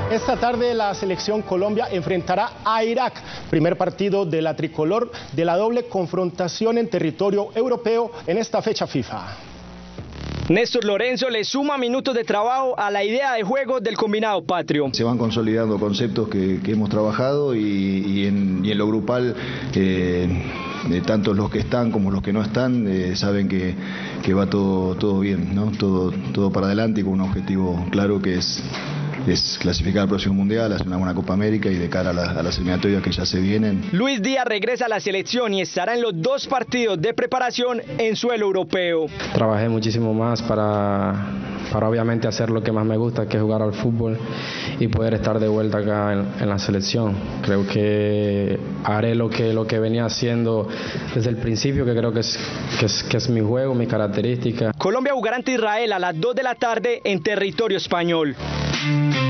Esta tarde la selección Colombia enfrentará a Irak, primer partido de la tricolor de la doble confrontación en territorio europeo en esta fecha FIFA. Néstor Lorenzo le suma minutos de trabajo a la idea de juego del combinado patrio. Se van consolidando conceptos que hemos trabajado y en lo grupal, tanto los que están como los que no están, saben que va todo bien, ¿no? Todo para adelante y con un objetivo claro que es clasificar al próximo Mundial, hacer una buena Copa América y de cara a las eliminatorias que ya se vienen. Luis Díaz regresa a la selección y estará en los 2 partidos de preparación en suelo europeo. Trabajé muchísimo más para obviamente hacer lo que más me gusta, que es jugar al fútbol y poder estar de vuelta acá en la selección. Creo que haré lo que venía haciendo desde el principio, que creo que es mi juego, mi característica. Colombia jugará ante Israel a las 2 de la tarde en territorio español.